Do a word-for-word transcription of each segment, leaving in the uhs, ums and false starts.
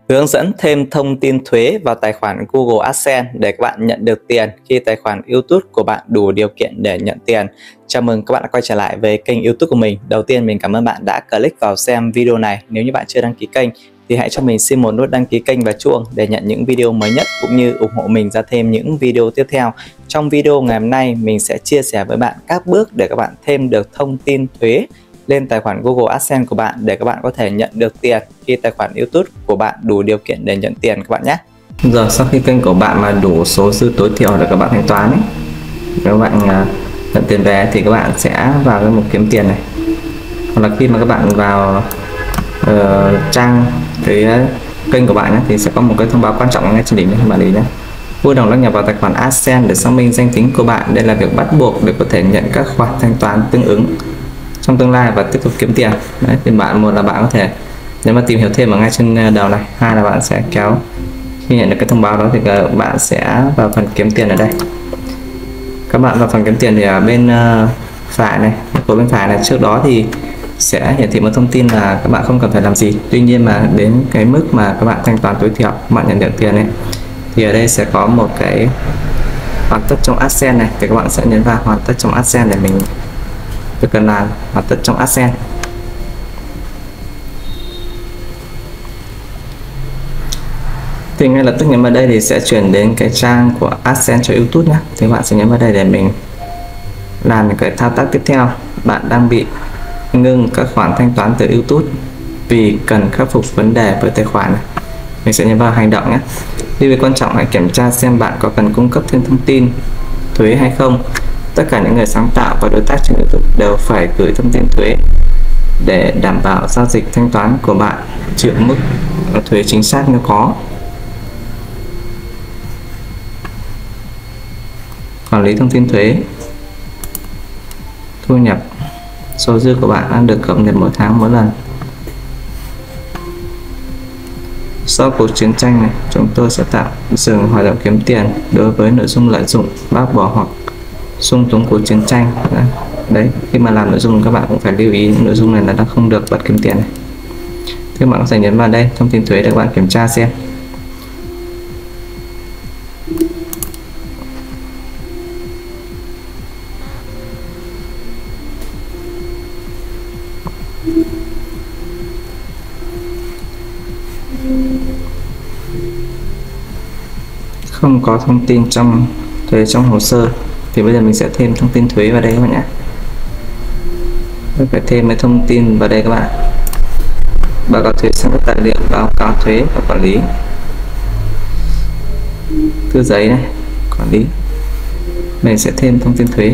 Hướng dẫn thêm thông tin thuế vào tài khoản Google AdSense để các bạn nhận được tiền khi tài khoản YouTube của bạn đủ điều kiện để nhận tiền. Chào mừng các bạn đã quay trở lại với kênh YouTube của mình. Đầu tiên mình cảm ơn bạn đã click vào xem video này. Nếu như bạn chưa đăng ký kênh thì hãy cho mình xin một nút đăng ký kênh và chuông để nhận những video mới nhất cũng như ủng hộ mình ra thêm những video tiếp theo. Trong video ngày hôm nay mình sẽ chia sẻ với bạn các bước để các bạn thêm được thông tin thuế lên tài khoản Google AdSense của bạn để các bạn có thể nhận được tiền khi tài khoản YouTube của bạn đủ điều kiện để nhận tiền các bạn nhé. Giờ sau khi kênh của bạn mà đủ số dư tối thiểu để các bạn thanh toán ấy, các bạn uh, nhận tiền về thì các bạn sẽ vào cái mục kiếm tiền này. Hoặc là khi mà các bạn vào uh, trang cái uh, kênh của bạn ấy, thì sẽ có một cái thông báo quan trọng ngay trên đỉnh này các bạn ý nhé. Vui lòng đăng nhập vào tài khoản AdSense để xác minh danh tính của bạn. Đây là việc bắt buộc để có thể nhận các khoản thanh toán tương ứng trong tương lai và tiếp tục kiếm tiền. Đấy, thì bạn một là bạn có thể nếu mà tìm hiểu thêm ở ngay trên đầu này, hai là bạn sẽ kéo khi nhận được cái thông báo đó thì các bạn sẽ vào phần kiếm tiền ở đây. Các bạn vào phần kiếm tiền thì ở bên phải này, của bên phải này, trước đó thì sẽ hiển thị một thông tin là các bạn không cần phải làm gì. Tuy nhiên mà đến cái mức mà các bạn thanh toán tối thiểu các bạn nhận được tiền ấy, thì ở đây sẽ có một cái hoàn tất trong AdSense này, thì các bạn sẽ nhấn vào hoàn tất trong AdSense để mình tôi cần làm hoàn tất trong AdSense. Thì ngay lập tức nhấn vào đây thì sẽ chuyển đến cái trang của AdSense cho YouTube nhé. Thì bạn sẽ nhấn vào đây để mình làm những cái thao tác tiếp theo. Bạn đang bị ngưng các khoản thanh toán từ YouTube vì cần khắc phục vấn đề với tài khoản này. Mình sẽ nhấn vào hành động nhé. Điều quan trọng hãy kiểm tra xem bạn có cần cung cấp thêm thông tin thuế hay không. Tất cả những người sáng tạo và đối tác trên YouTube đều phải gửi thông tin thuế để đảm bảo giao dịch thanh toán của bạn chịu mức thuế chính xác nếu có. Quản lý thông tin thuế, thu nhập, số dư của bạn đang được cập nhật mỗi tháng mỗi lần. Sau cuộc chiến tranh này, chúng tôi sẽ tạm dừng hoạt động kiếm tiền đối với nội dung lợi dụng, bác bỏ hoặc xung túng của chiến tranh. Đấy, khi mà làm nội dung các bạn cũng phải lưu ý nội dung này là nó không được bật kiếm tiền này. Thì các bạn có thể nhấn vào đây thông tin thuế để các bạn kiểm tra xem. Không có thông tin trong thuế trong hồ sơ thì bây giờ mình sẽ thêm thông tin thuế vào đây các bạn nhé. Tôi phải thêm cái thông tin vào đây các bạn. Báo cáo thuế sang các tài liệu báo cáo thuế và quản lý, thư giấy này, quản lý. Mình sẽ thêm thông tin thuế.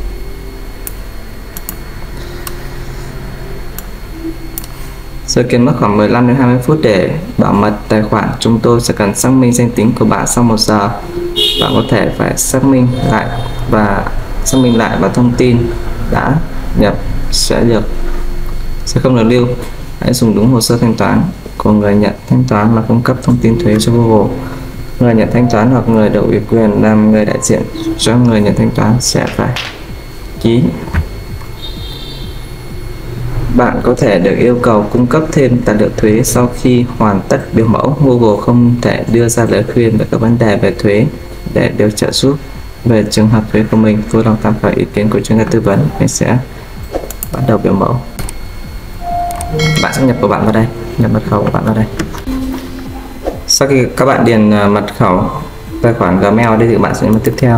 Dự kiến mất khoảng mười lăm đến hai mươi phút để bảo mật tài khoản. Chúng tôi sẽ cần xác minh danh tính của bạn sau một giờ. Bạn có thể phải xác minh lại và xác minh lại và thông tin đã nhập sẽ được sẽ không được lưu. Hãy dùng đúng hồ sơ thanh toán của người nhận thanh toán mà cung cấp thông tin thuế cho Google. Người nhận thanh toán hoặc người được ủy quyền làm người đại diện cho người nhận thanh toán sẽ phải ký. Bạn có thể được yêu cầu cung cấp thêm tài liệu thuế sau khi hoàn tất biểu mẫu. Google không thể đưa ra lời khuyên về các vấn đề về thuế để được trợ giúp về trường hợp thuế của mình. Vui lòng tham khảo ý kiến của chuyên gia tư vấn. Mình sẽ bắt đầu biểu mẫu. Bạn sẽ nhập của bạn vào đây, nhập mật khẩu của bạn vào đây. Sau khi các bạn điền mật khẩu tài khoản Gmail đây thì bạn sẽ nhấn tiếp theo.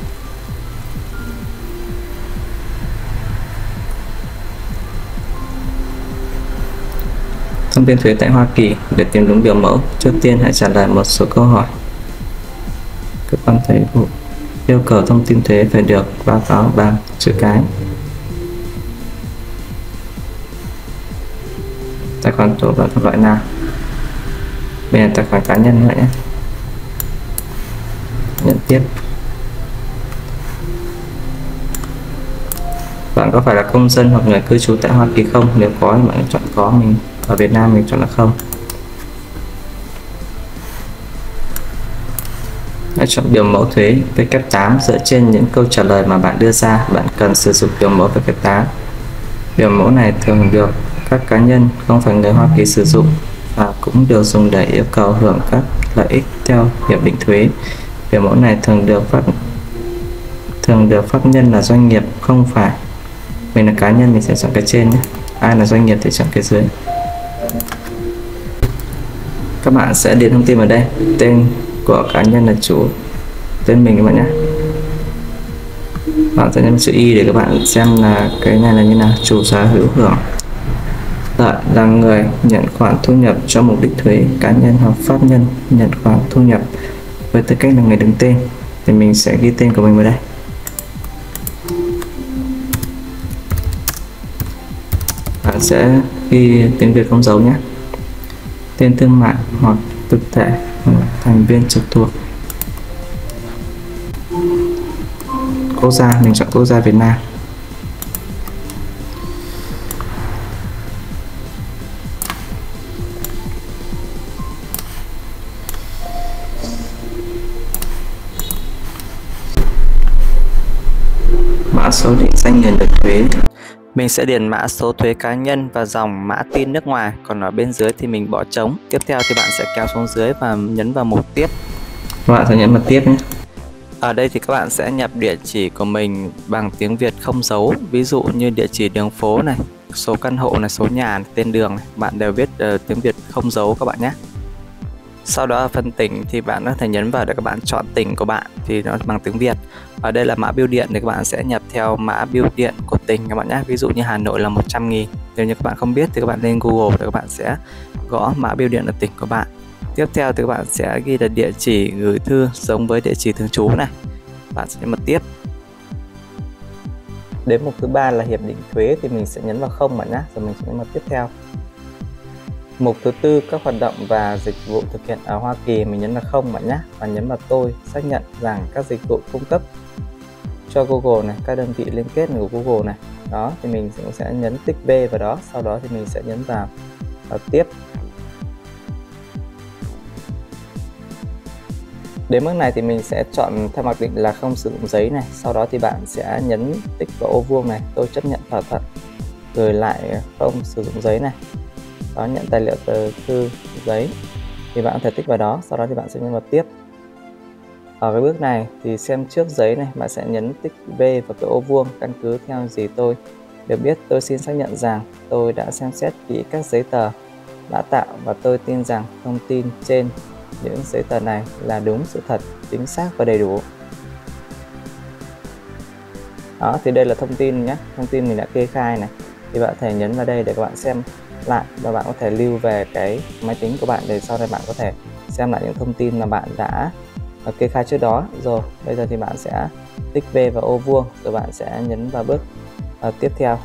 Thông tin thuế tại Hoa Kỳ. Để tìm đúng biểu mẫu, trước tiên hãy trả lời một số câu hỏi. Cơ quan thuế vụ yêu cầu thông tin thuế phải được báo cáo bằng chữ cái. Tài khoản tổ là thuộc loại nào? Đây là tài khoản cá nhân vậy nhé. Nhận tiếp. Bạn có phải là công dân hoặc người cư trú tại Hoa Kỳ không? Nếu có thì bạn chọn có, mình ở Việt Nam mình chọn là không. Hãy chọn biểu mẫu thuế W tám dựa trên những câu trả lời mà bạn đưa ra. Bạn cần sử dụng biểu mẫu W tám. Biểu mẫu này thường được các cá nhân không phải người Hoa Kỳ sử dụng. và cũng được dùng để yêu cầu hưởng các lợi ích theo hiệp định thuế. Biểu mẫu này thường được pháp thường được pháp nhân là doanh nghiệp, không phải mình là cá nhân mình sẽ chọn cái trên nhé, ai là doanh nghiệp thì chọn cái dưới. Các bạn sẽ điền thông tin vào đây, tên của cá nhân là chủ, tên mình các bạn nhé. Bạn sẽ nhấn chữ Y để các bạn xem là cái này là như nào. Chủ sở hữu hưởng lợi là người nhận khoản thu nhập cho mục đích thuế, cá nhân hoặc pháp nhân nhận khoản thu nhập với tư cách là người đứng tên, thì mình sẽ ghi tên của mình vào đây. Bạn sẽ ghi tiếng Việt không dấu nhé. Tên thương mại hoặc thực thể hoặc thành viên trực thuộc. Quốc gia mình chọn quốc gia Việt Nam. Mã số định danh người nộp thuế. Mình sẽ điền mã số thuế cá nhân và dòng mã tin nước ngoài, còn ở bên dưới thì mình bỏ trống. Tiếp theo thì bạn sẽ kéo xuống dưới và nhấn vào mục tiếp. Các bạn sẽ nhấn vào tiếp nhé. Ở đây thì các bạn sẽ nhập địa chỉ của mình bằng tiếng Việt không dấu, ví dụ như địa chỉ đường phố này, số căn hộ này, số nhà này, tên đường này, bạn đều viết uh, tiếng Việt không dấu các bạn nhé. Sau đó ở phần tỉnh thì bạn có thể nhấn vào để các bạn chọn tỉnh của bạn thì nó bằng tiếng Việt. Ở đây là mã bưu điện thì các bạn sẽ nhập theo mã bưu điện của tỉnh các bạn nhé. Ví dụ như Hà Nội là một trăm nghìn. Nếu như các bạn không biết thì các bạn lên Google để các bạn sẽ gõ mã bưu điện ở tỉnh của bạn. Tiếp theo thì các bạn sẽ ghi là địa chỉ gửi thư giống với địa chỉ thường trú này. Bạn sẽ nhấn vào tiếp. Đến mục thứ ba là hiệp định thuế thì mình sẽ nhấn vào không bạn nhé, rồi mình sẽ nhấn vào tiếp theo. Mục thứ tư các hoạt động và dịch vụ thực hiện ở Hoa Kỳ, mình nhấn vào không bạn nhé, và nhấn vào tôi xác nhận rằng các dịch vụ cung cấp cho Google này, các đơn vị liên kết của Google này. Đó thì mình cũng sẽ nhấn tích B vào đó, sau đó thì mình sẽ nhấn vào, vào tiếp. Đến mức này thì mình sẽ chọn theo mặc định là không sử dụng giấy này, sau đó thì bạn sẽ nhấn tích vào ô vuông này, tôi chấp nhận thỏa thuận, gửi lại không sử dụng giấy này. Đó, nhận tài liệu tờ thư giấy thì bạn có thể tích vào đó, sau đó thì bạn sẽ nhấn vào tiếp. Ở cái bước này thì xem trước giấy này, bạn sẽ nhấn tích V vào cái ô vuông, căn cứ theo gì tôi được biết, tôi xin xác nhận rằng tôi đã xem xét kỹ các giấy tờ đã tạo và tôi tin rằng thông tin trên những giấy tờ này là đúng sự thật, chính xác và đầy đủ. Đó thì đây là thông tin nhé, thông tin mình đã kê khai này, thì bạn có thể nhấn vào đây để các bạn xem lại và bạn có thể lưu về cái máy tính của bạn để sau này bạn có thể xem lại những thông tin mà bạn đã kê khai trước đó. Rồi bây giờ thì bạn sẽ tích V vào ô vuông, rồi bạn sẽ nhấn vào bước uh, tiếp theo.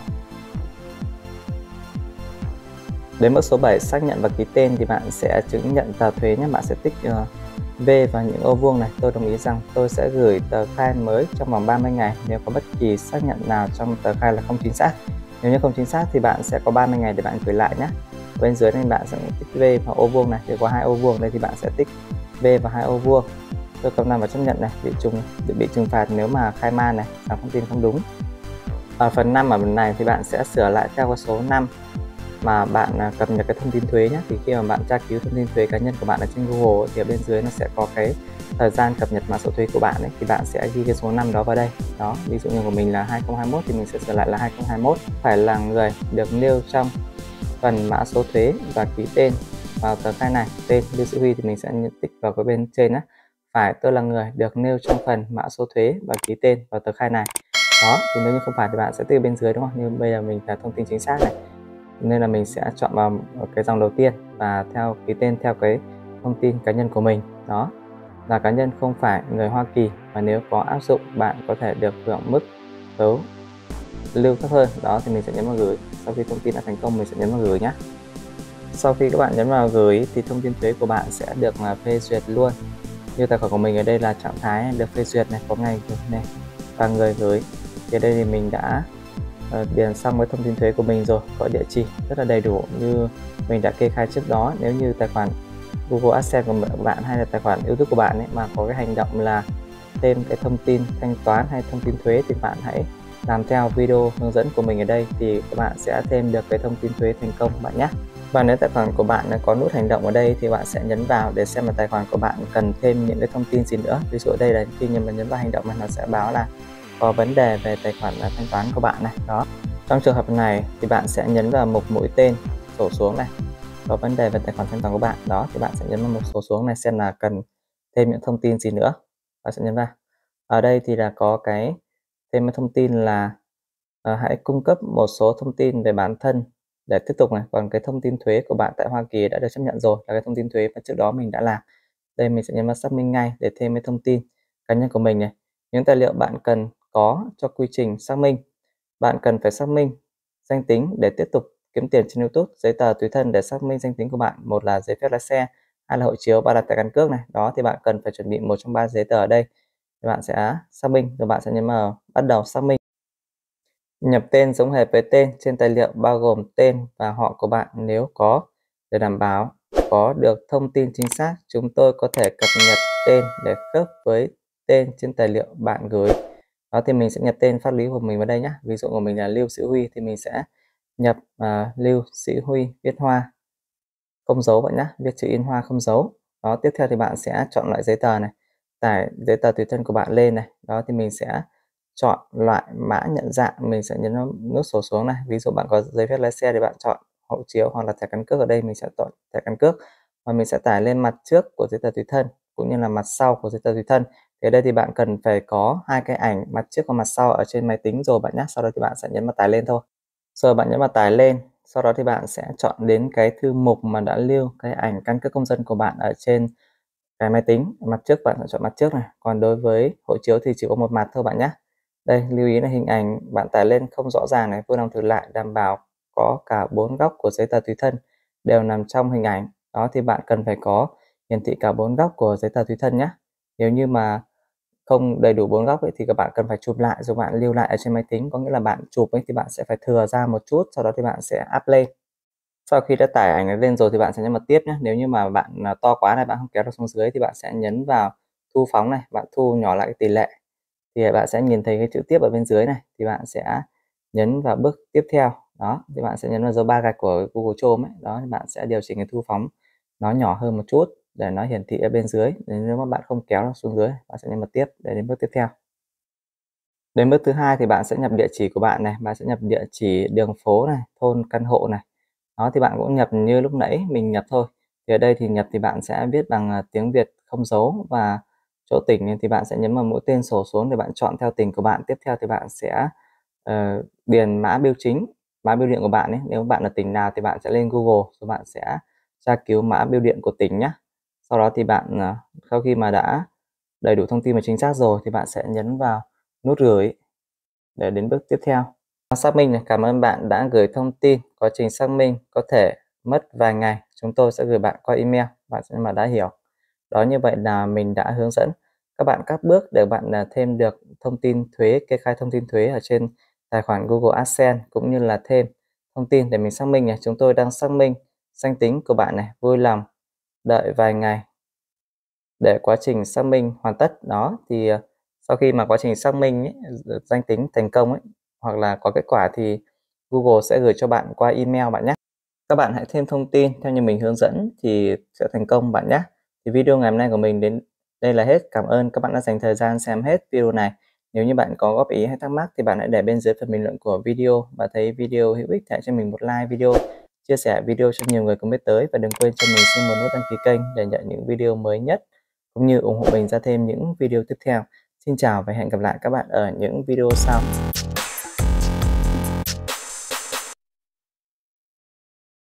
Đến bước số bảy xác nhận và ký tên thì bạn sẽ chứng nhận tờ thuế nhé. Bạn sẽ tích uh, V vào những ô vuông này, tôi đồng ý rằng tôi sẽ gửi tờ khai mới trong vòng ba mươi ngày nếu có bất kỳ xác nhận nào trong tờ khai là không chính xác. Nếu như không chính xác thì bạn sẽ có ba mươi ngày để bạn gửi lại nhé. Bên dưới này bạn sẽ tích V vào ô vuông này, thì có hai ô vuông đây thì bạn sẽ tích V vào hai ô vuông. Tôi cầm nằm vào chấp nhận này, bị trùng bị trừng phạt nếu mà khai man này, rằng thông tin không đúng. Ở phần năm ở phần này thì bạn sẽ sửa lại theo cái số năm mà bạn cập nhật cái thông tin thuế nhé. Thì khi mà bạn tra cứu thông tin thuế cá nhân của bạn ở trên Google thì ở bên dưới nó sẽ có cái thời gian cập nhật mã số thuế của bạn ấy, thì bạn sẽ ghi cái số năm đó vào đây. Đó, ví dụ như của mình là hai không hai mốt thì mình sẽ sửa lại là hai không hai mốt, phải là người được nêu trong phần mã số thuế và ký tên vào tờ khai này. Tên Lưu Sĩ Huy thì mình sẽ nhận tích vào cái bên trên á, phải tôi là người được nêu trong phần mã số thuế và ký tên vào tờ khai này. Đó, thì nếu như không phải thì bạn sẽ tích bên dưới đúng không? Nhưng bây giờ mình là thông tin chính xác này, nên là mình sẽ chọn vào cái dòng đầu tiên và theo ký tên theo cái thông tin cá nhân của mình. Đó là cá nhân không phải người Hoa Kỳ, và nếu có áp dụng bạn có thể được hưởng mức tấu lưu thấp hơn. Đó thì mình sẽ nhấn vào gửi. Sau khi thông tin đã thành công mình sẽ nhấn vào gửi nhé. Sau khi các bạn nhấn vào gửi thì thông tin thuế của bạn sẽ được là phê duyệt luôn. Như tài khoản của mình ở đây là trạng thái được phê duyệt này, có ngày gửi này và người gửi. Thì ở đây thì mình đã uh, điền xong cái thông tin thuế của mình rồi, có địa chỉ rất là đầy đủ như mình đã kê khai trước đó. Nếu như tài khoản Google AdSense của bạn hay là tài khoản YouTube của bạn ấy mà có cái hành động là thêm cái thông tin thanh toán hay thông tin thuế thì bạn hãy làm theo video hướng dẫn của mình ở đây thì các bạn sẽ thêm được cái thông tin thuế thành công bạn nhé. Và nếu tài khoản của bạn có nút hành động ở đây thì bạn sẽ nhấn vào để xem là tài khoản của bạn cần thêm những cái thông tin gì nữa. Ví dụ ở đây là khi mà nhấn vào hành động này, nó sẽ báo là có vấn đề về tài khoản thanh toán của bạn này. Đó. Trong trường hợp này thì bạn sẽ nhấn vào mục mũi tên sổ xuống này, có vấn đề về tài khoản thanh toán của bạn. Đó thì bạn sẽ nhấn vào mục sổ xuống này xem là cần thêm những thông tin gì nữa. Bạn sẽ nhấn vào. Ở đây thì là có cái thêm cái thông tin là uh, hãy cung cấp một số thông tin về bản thân để tiếp tục này. Còn cái thông tin thuế của bạn tại Hoa Kỳ đã được chấp nhận rồi, là cái thông tin thuế mà trước đó mình đã làm. Đây mình sẽ nhấn vào xác minh ngay để thêm cái thông tin cá nhân của mình này. Những tài liệu bạn cần có cho quy trình xác minh. Bạn cần phải xác minh danh tính để tiếp tục kiếm tiền trên YouTube. Giấy tờ tùy thân để xác minh danh tính của bạn, một là giấy phép lái xe, hai là hộ chiếu, ba là thẻ căn cước này. Đó thì bạn cần phải chuẩn bị một trong ba giấy tờ ở đây. Thì bạn sẽ xác minh, rồi bạn sẽ nhấn vào bắt đầu xác minh. Nhập tên giống hệt với tên trên tài liệu bao gồm tên và họ của bạn nếu có. Để đảm bảo có được thông tin chính xác, chúng tôi có thể cập nhật tên để khớp với tên trên tài liệu bạn gửi. Đó thì mình sẽ nhập tên pháp lý của mình vào đây nhé. Ví dụ của mình là Lưu Sĩ Huy thì mình sẽ nhập uh, Lưu Sĩ Huy viết hoa không dấu vậy nhé, viết chữ in hoa không dấu. Đó, tiếp theo thì bạn sẽ chọn loại giấy tờ này, tải giấy tờ tùy thân của bạn lên này. Đó thì mình sẽ chọn loại mã nhận dạng, mình sẽ nhấn nút sổ xuống này. Ví dụ bạn có giấy phép lái xe thì bạn chọn hộ chiếu hoặc là thẻ căn cước. Ở đây mình sẽ chọn thẻ căn cước và mình sẽ tải lên mặt trước của giấy tờ tùy thân cũng như là mặt sau của giấy tờ tùy thân. Thì ở đây thì bạn cần phải có hai cái ảnh mặt trước và mặt sau ở trên máy tính rồi bạn nhé. Sau đó thì bạn sẽ nhấn vào tải lên thôi. Rồi bạn nhấn vào tải lên, sau đó thì bạn sẽ chọn đến cái thư mục mà đã lưu cái ảnh căn cước công dân của bạn ở trên cái máy tính. Mặt trước bạn sẽ chọn mặt trước này, còn đối với hộ chiếu thì chỉ có một mặt thôi bạn nhé. Đây, lưu ý là hình ảnh bạn tải lên không rõ ràng này, vui lòng thử lại đảm bảo có cả bốn góc của giấy tờ tùy thân đều nằm trong hình ảnh. Đó thì bạn cần phải có hiển thị cả bốn góc của giấy tờ tùy thân nhé. Nếu như mà không đầy đủ bốn góc ấy, thì các bạn cần phải chụp lại rồi bạn lưu lại ở trên máy tính. Có nghĩa là bạn chụp ấy thì bạn sẽ phải thừa ra một chút, sau đó thì bạn sẽ up lên. Sau khi đã tải ảnh này lên rồi thì bạn sẽ nhấn vào tiếp nhé. Nếu như mà bạn to quá này, bạn không kéo được xuống dưới thì bạn sẽ nhấn vào thu phóng này, bạn thu nhỏ lại cái tỷ lệ thì bạn sẽ nhìn thấy cái chữ tiếp ở bên dưới này. Thì bạn sẽ nhấn vào bước tiếp theo. Đó thì bạn sẽ nhấn vào dấu ba gạch của Google Chrome ấy. Đó thì bạn sẽ điều chỉnh cái thu phóng nó nhỏ hơn một chút để nó hiển thị ở bên dưới. Nếu mà bạn không kéo nó xuống dưới, bạn sẽ nhấn vào tiếp để đến bước tiếp theo. Đến bước thứ hai thì bạn sẽ nhập địa chỉ của bạn này, bạn sẽ nhập địa chỉ đường phố này, thôn, căn hộ này. Đó thì bạn cũng nhập như lúc nãy mình nhập thôi. Thì ở đây thì nhập thì bạn sẽ viết bằng tiếng Việt không dấu, và chỗ tỉnh thì bạn sẽ nhấn vào mũi tên sổ xuống để bạn chọn theo tỉnh của bạn. Tiếp theo thì bạn sẽ uh, điền mã bưu chính, mã bưu điện của bạn ấy. Nếu bạn ở tỉnh nào thì bạn sẽ lên Google rồi bạn sẽ tra cứu mã bưu điện của tỉnh nhé. Sau đó thì bạn uh, sau khi mà đã đầy đủ thông tin và chính xác rồi thì bạn sẽ nhấn vào nút gửi để đến bước tiếp theo. Xác minh này, cảm ơn bạn đã gửi thông tin. Quá trình xác minh có thể mất vài ngày, chúng tôi sẽ gửi bạn qua email. Bạn sẽ mà đã hiểu. Đó, như vậy là mình đã hướng dẫn các bạn các bước để bạn thêm được thông tin thuế, kê khai thông tin thuế ở trên tài khoản Google AdSense, cũng như là thêm thông tin để mình xác minh này. Chúng tôi đang xác minh danh tính của bạn này, vui lòng đợi vài ngày để quá trình xác minh hoàn tất. Đó thì sau khi mà quá trình xác minh ấy, danh tính thành công ấy, hoặc là có kết quả thì Google sẽ gửi cho bạn qua email bạn nhé. Các bạn hãy thêm thông tin theo như mình hướng dẫn thì sẽ thành công bạn nhé. Thì video ngày hôm nay của mình đến đây là hết. Cảm ơn các bạn đã dành thời gian xem hết video này. Nếu như bạn có góp ý hay thắc mắc thì bạn hãy để bên dưới phần bình luận của video, và thấy video hữu ích hãy cho mình một like video, chia sẻ video cho nhiều người cùng biết tới, và đừng quên cho mình xin một nút đăng ký kênh để nhận những video mới nhất, cũng như ủng hộ mình ra thêm những video tiếp theo. Xin chào và hẹn gặp lại các bạn ở những video sau.